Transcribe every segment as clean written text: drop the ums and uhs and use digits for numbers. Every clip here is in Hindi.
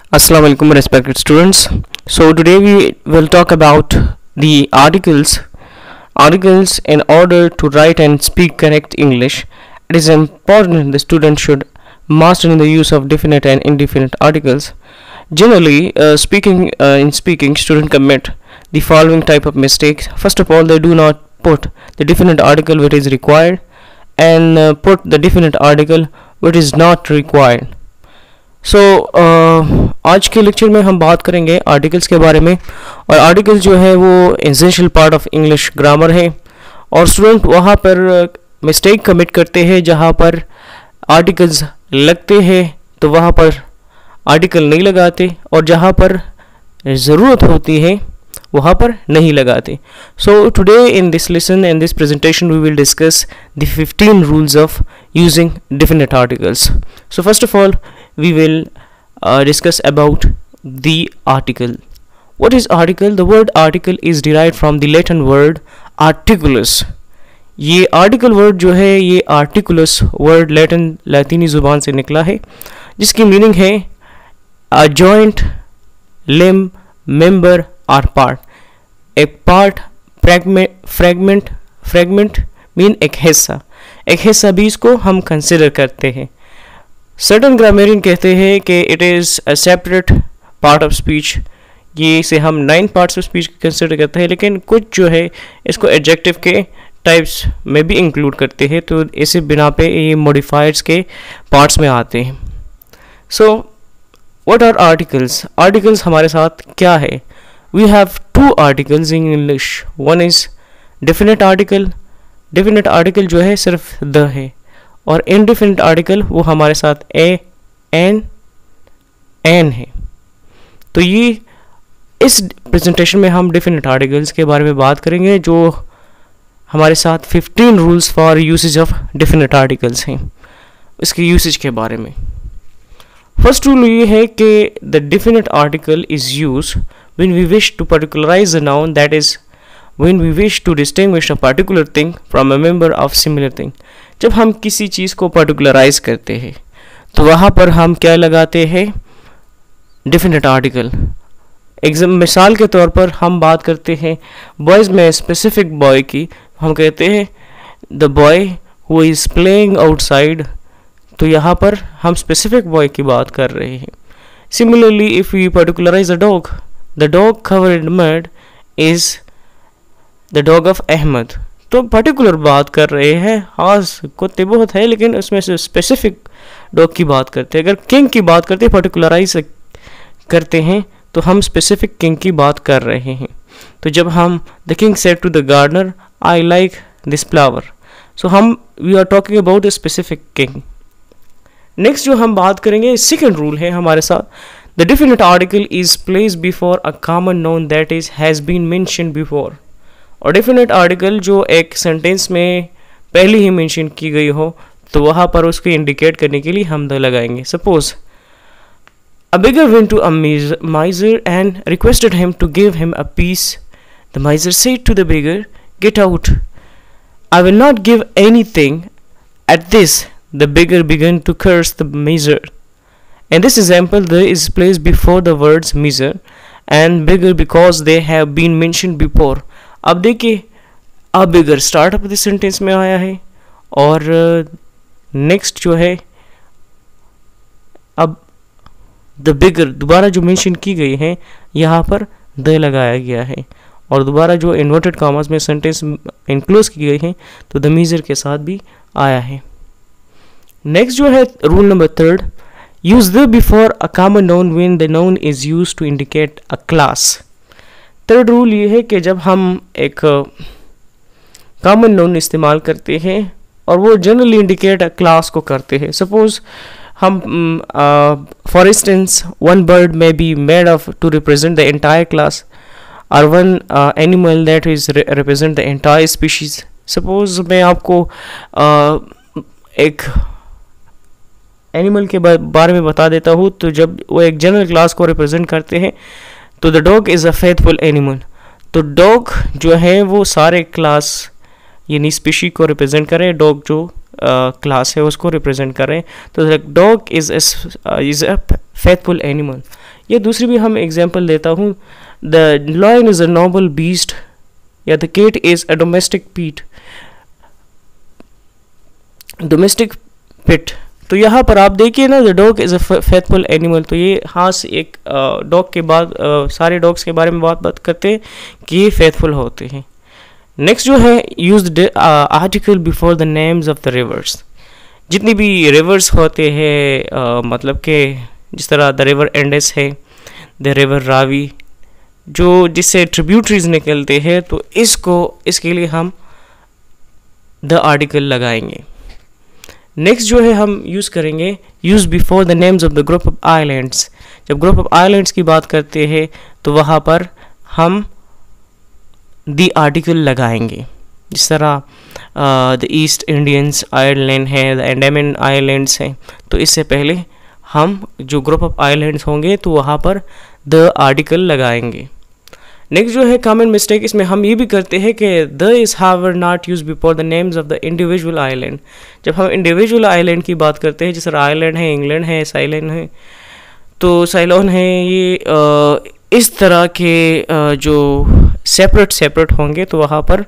Assalamu alaikum respected students. So today we will talk about the articles. Articles in order to write and speak correct English, it is important the student should master in the use of definite and indefinite articles. Generally, in speaking, student commit the following type of mistakes. First of all, they do not put the definite article which is required and put the definite article which is not required. सो आज के लेक्चर में हम बात करेंगे आर्टिकल्स के बारे में। और आर्टिकल्स जो है वो essential part of English grammar है और स्टूडेंट वहाँ पर मिस्टेक कमिट करते हैं जहाँ पर आर्टिकल्स लगते हैं तो वहाँ पर आर्टिकल नहीं लगाते और जहाँ पर ज़रूरत होती है वहाँ पर नहीं लगाते। So today in this lesson and this presentation we will discuss the 15 rules of using definite articles. So first of all we will discuss about the article. What is article? The word article is derived from the Latin word articulus. ये article word जो है ये articulus word लैतिनी ज़ुबान से निकला है जिसकी मीनिंग है a joint, limb, member or part. एक part, fragment मीन एक हिस्सा भी इसको हम कंसिडर करते हैं। सर्टन ग्रामेरियन कहते हैं कि it is a separate part of speech. ये इसे हम 9 पार्ट्स ऑफ स्पीच कंसिडर करते हैं, लेकिन कुछ जो है इसको एडजेक्टिव के टाइप्स में भी इंक्लूड करते हैं, तो इसी बिना पे ये मॉडिफायर्स के पार्ट्स में आते हैं। So what are articles? Articles हमारे साथ क्या है? We have 2 articles in English. One is definite article. Definite article जो है सिर्फ द है और इनडेफिनेट आर्टिकल वो हमारे साथ एन है। तो ये इस प्रेजेंटेशन में हम डेफिनेट आर्टिकल्स के बारे में बात करेंगे जो हमारे साथ 15 rules for usage of definite articles हैं, इसके यूसेज के बारे में। फर्स्ट रूल ये है कि the definite article is use when we wish to particularise a noun, that is when we wish to distinguish a particular thing from a member of similar thing. जब हम किसी चीज़ को पर्टिकुलराइज करते हैं तो वहाँ पर हम क्या लगाते हैं? Definite article. मिसाल के तौर पर हम बात करते हैं बॉयज़ में स्पेसिफिक बॉय की, हम कहते हैं the boy who is playing outside, तो यहाँ पर हम स्पेसिफिक बॉय की बात कर रहे हैं। Similarly if we particularise a dog, the dog covered in mud is the dog of Ahmad, तो पर्टिकुलर बात कर रहे हैं। हाँ कुत्ते बहुत है लेकिन उसमें से स्पेसिफिक डॉग की बात करते हैं। अगर किंग की बात करते हैं, पर्टिकुलराइज करते हैं, तो हम स्पेसिफिक किंग की बात कर रहे हैं। तो जब हम the king said to the gardener I like this flower, so हम we are talking about a specific king. Next जो हम बात करेंगे, सेकेंड रूल है हमारे साथ, the definite article is placed before a common noun that is has been mentioned before. और डेफिनेट आर्टिकल जो एक सेंटेंस में पहले ही मेंशन की गई हो तो वहाँ पर उसको इंडिकेट करने के लिए हम द लगाएंगे। Suppose a beggar went to a miser and requested him to give him a piece. The miser said to the beggar get out, I will not give anything. At this the beggar began to curse the miser. In this example, the is placed before the words miser and bigger because they have been mentioned before. अब देखिए अब beggar start of this sentence में आया है और नेक्स्ट जो है अब द बिगर दोबारा जो मेंशन की गई है यहाँ पर द लगाया गया है और दोबारा जो इन्वर्टेड कॉमास में सेंटेंस इनक्लोज की गई है तो द मीजर के साथ भी आया है। नेक्स्ट जो है rule number 3, use the before a common noun when the noun is used to indicate a class. Third rule ये है कि जब हम एक कॉमन नाउन इस्तेमाल करते हैं और वो जनरली इंडिकेट क्लास को करते हैं। सपोज हम for instance one bird may be made of to represent the entire class और one animal that is represent the entire species. Suppose मैं आपको एक एनिमल के बारे में बता देता हूँ, तो जब वो एक जनरल क्लास को रिप्रेजेंट करते हैं तो the dog is a faithful animal, तो डॉग जो है वो सारे क्लास यानी स्पीशी को रिप्रेजेंट करे, डॉग जो क्लास है उसको रिप्रेजेंट कर रहे हैं, तो the dog is a faithful animal. या दूसरी भी हम एग्जांपल देता हूँ, the lion is a noble beast, या the cat is a domestic pet. तो यहाँ पर आप देखिए ना, the dog is a faithful animal, तो ये हाँ से एक डॉग के बाद सारे डॉग्स के बारे में बात करते हैं कि ये फेथफुल होते हैं। नेक्स्ट जो है, use the article before the names of the rivers. जितनी भी रिवर्स होते हैं, मतलब कि जिस तरह द रिवर इंडस है, द रिवर रावी, जो जिससे ट्रिब्यूटरीज निकलते हैं, तो इसके लिए हम द आर्टिकल लगाएंगे। नेक्स्ट जो है हम यूज़ करेंगे use before the names of the group of islands. जब ग्रुप ऑफ आइलैंड्स की बात करते हैं तो वहाँ पर हम द आर्टिकल लगाएंगे। जिस तरह द ईस्ट इंडियंस आइलैंड है, द अंडमान आइलैंड्स हैं, तो इससे पहले हम जो ग्रुप ऑफ आइलैंड्स होंगे तो वहाँ पर द आर्टिकल लगाएंगे। नेक्स्ट जो है कॉमन मिस्टेक, इसमें हम ये भी करते हैं कि the is however not use before the names of the individual island. जब हम इंडिविजुअल आइलैंड की बात करते हैं, जिस तरह आइलैंड है, इंग्लैंड है, साइलैंड है, तो साइलोन है, ये इस तरह के जो सेपरेट होंगे तो वहाँ पर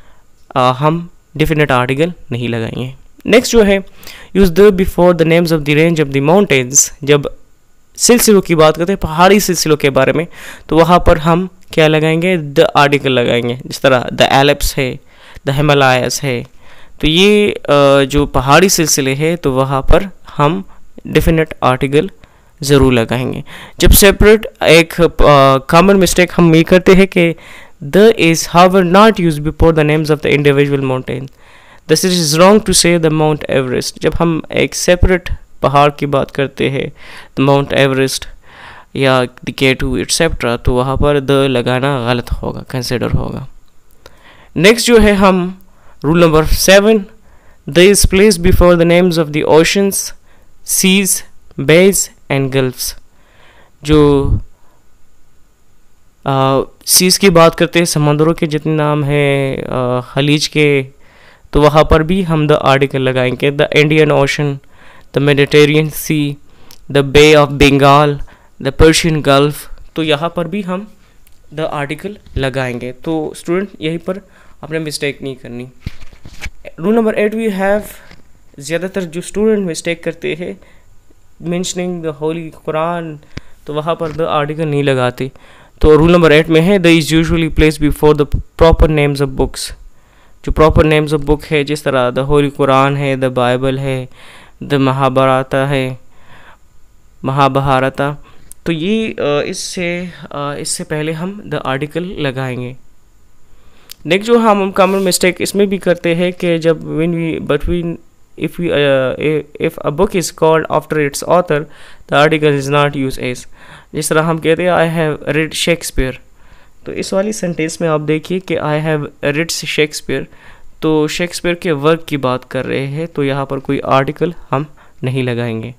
हम डेफिनेट आर्टिकल नहीं लगाएंगे। नेक्स्ट जो है use the before the names of the range of the mountains. जब सिलसिलों की बात करते हैं, पहाड़ी सिलसिलों के बारे में, तो वहाँ पर हम क्या लगाएंगे, द आर्टिकल लगाएंगे। जिस तरह द एल्प्स है, द हिमालयस है, तो ये जो पहाड़ी सिलसिले हैं तो वहाँ पर हम डेफिनेट आर्टिकल ज़रूर लगाएंगे। जब सेपरेट एक कॉमन मिस्टेक हम ये करते हैं कि the is however not use before the names of the individual mountain. This is wrong to say the Mount Everest. जब हम एक सेपरेट पहाड़ की बात करते हैं, द माउंट एवरेस्ट या द K2 एट्सेट्रा, तो वहाँ पर द लगाना गलत होगा, कंसिडर होगा। नेक्स्ट जो है हम rule number 7, the is place before the names of the oceans, seas, bays and gulfs. जो सीज की बात करते हैं, समंदरों के जितने नाम हैं खलीज के, तो वहाँ पर भी हम द आर्टिकल लगाएंगे। The Indian Ocean, the Mediterranean Sea, the Bay of Bengal, the Persian Gulf, तो यहाँ पर भी हम द आर्टिकल लगाएंगे। तो स्टूडेंट यहीं पर आपने मिस्टेक नहीं करनी। रूल नंबर 8 वी हैव, ज़्यादातर जो स्टूडेंट मिस्टेक करते हैं मेंशनिंग द होली कुरान, तो वहाँ पर द आर्टिकल नहीं लगाते। तो रूल नंबर 8 में है the is usually place before the proper names of books. जो प्रॉपर नेम्स ऑफ बुक है, जिस तरह द होली कुरान है, द बाइबल है, द महाभारता है, महाभारता, तो ये इससे पहले हम द आर्टिकल लगाएंगे। नेक्स्ट जो हम कॉमन मिस्टेक इसमें भी करते हैं कि जब if a book is called after its author, the article is not used as। जिस तरह हम कहते हैं I have read Shakespeare, तो इस वाली सेंटेंस में आप देखिए कि I have read Shakespeare, तो शेक्सपियर के वर्क की बात कर रहे हैं, तो यहाँ पर कोई आर्टिकल हम नहीं लगाएंगे।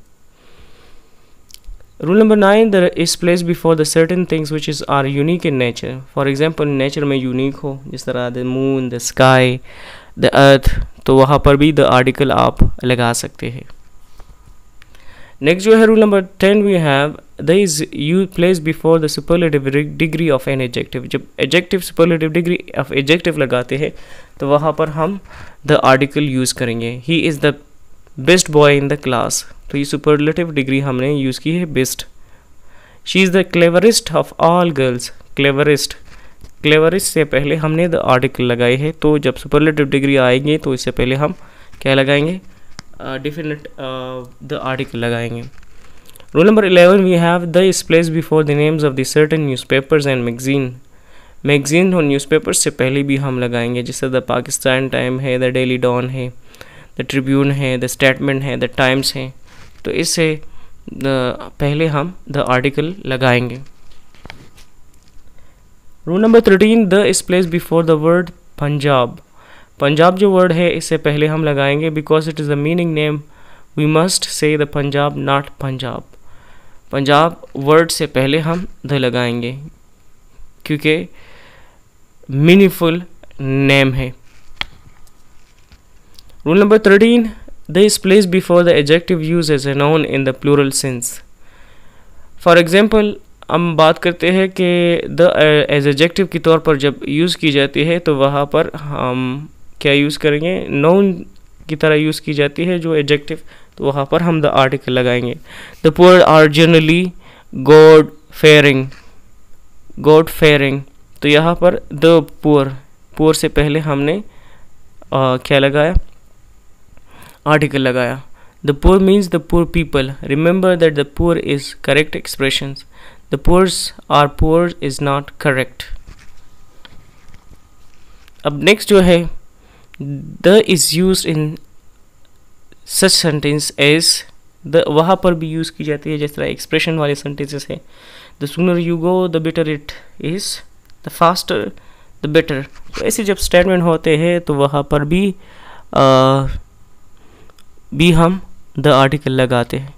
Rule number 9, the is place before the certain things which is are unique in nature. For example nature में यूनिक हो, जिस तरह the moon, the sky, the earth, तो वहाँ पर भी द आर्टिकल आप लगा सकते हैं। नेक्स्ट जो है rule number 10 we have the is you place before the superlative degree of an adjective. जब adjective superlative degree of adjective लगाते हैं तो वहाँ पर हम द आर्टिकल यूज़ करेंगे। He is the best boy in the class, तो ये सुपरलेटिव डिग्री हमने यूज़ की है best. She is the cleverest of all girls. Cleverest से पहले हमने द आर्टिकल लगाए हैं, तो जब सुपरलेटिव डिग्री आएंगे तो इससे पहले हम क्या लगाएंगे, डेफिनेट द आर्टिकल लगाएंगे। Rule number 11 we have the is place before the names of the certain newspapers and magazine और न्यूज़पेपर्स से पहले भी हम लगाएंगे, जैसे द पाकिस्तान टाइम है, द डेली डॉन है, द ट्रिब्यून है, द स्टेटमेंट है, द टाइम्स है, तो इससे पहले हम द आर्टिकल लगाएंगे। Rule number 13 the is place before the word Punjab. Punjab जो वर्ड है इससे पहले हम लगाएंगे, because it is the meaning name we must say the Punjab not Punjab. Punjab word से पहले हम द लगाएंगे क्योंकि मीनिंगफुल नेम है। Rule number 13, the is placed before the adjective used as a noun in the plural sense. For example, हम बात करते हैं कि द एज एडजेक्टिव के तौर पर जब यूज़ की जाती है तो वहाँ पर हम क्या यूज़ करेंगे, नाउन की तरह यूज़ की जाती है जो एडजेक्टिव, तो वहाँ पर हम द आर्टिकल लगाएंगे. The poor are generally God fearing, तो यहाँ पर द पुअर से पहले हमने क्या लगाया, आर्टिकल लगाया. The poor means the poor people. Remember that the poor is correct expressions. The poors are poor is not correct. अब next जो है, the is used in such sentence as the, वहाँ पर भी यूज़ की जाती है जिस तरह एक्सप्रेशन वाले sentences है. The sooner you go, the better it is. The faster, the better. तो ऐसे जब स्टेटमेंट होते हैं तो वहाँ पर भी हम द आर्टिकल लगाते हैं.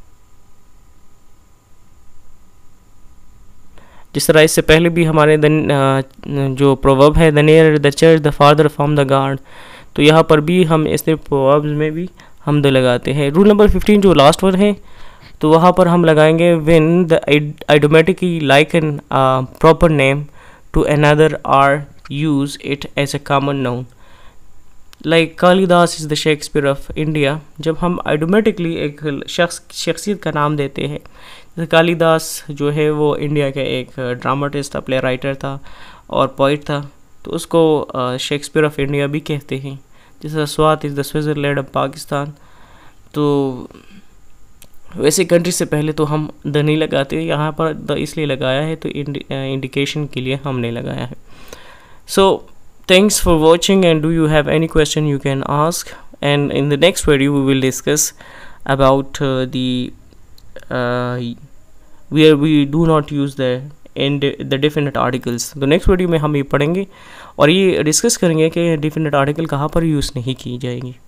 जिस तरह इससे पहले भी हमारे जो प्रोवर्ब है, the near the church the father from the guard, तो यहाँ पर भी हम इससे प्रोवर्ब्स में भी हम द लगाते हैं. रूल नंबर 15 जो लास्ट वन है, तो वहाँ पर हम लगाएंगे when the idiomatically like an proper name to another are use it as a common noun. Like Kalidas is the Shakespeare of India. जब हम आइडोमेटिकली एक शख्सियत का नाम देते हैं, जैसे कालिदास जो है वो इंडिया का एक ड्रामाटिस्ट था, प्ले राइटर था और पोइट था, तो उसको शेक्सपियर ऑफ इंडिया भी कहते हैं. जैसे Swat is the Switzerland of Pakistan. तो वैसे कंट्री से पहले तो हम द नहीं लगाते, यहाँ पर द इसलिए लगाया है तो इंडिकेशन के लिए हमने लगाया है. सो thanks for watching, and do you have any question you can ask, and in the next video we will discuss about where we do not use the definite articles. तो next video में हम ये पढ़ेंगे और ये डिस्कस करेंगे कि definite article कहाँ पर यूज़ नहीं की जाएगी.